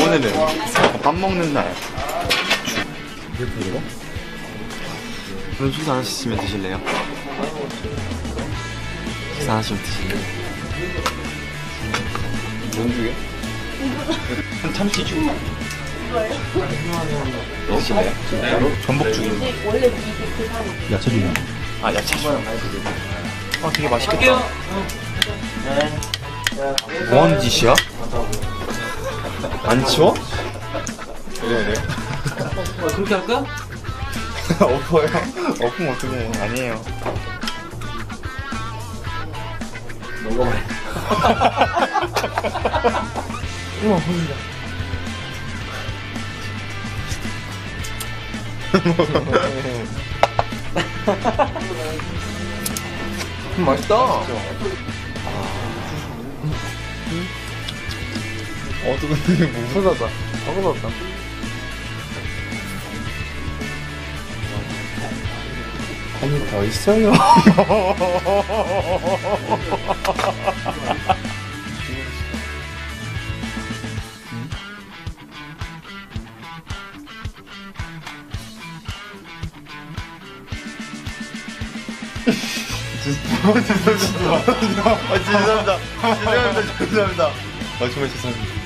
오늘은 밥 먹는 날. 이렇게 이거? 오늘 식사 하나씩 드실래요? 식사 하나씩 드실래요? 뭔 죽여? 참치죽. 이거요? 드실래요? 전복죽인데. 야채죽이야. 아, 야채죽. 아, 되게 맛있겠다. 뭐하는 짓이야? 안 치워? 그래. 그렇게 할까? 엎어요? 엎으면 어떡해. 아니에요. 먹어봐요. 우와, 보인다. 맛있다. 어떡해, 뭐. 쏟았다. 쏟았다. 아니, 더 있어요. 죄송합니다. 죄송합니다. 죄송합니다. 정말 죄송합니다.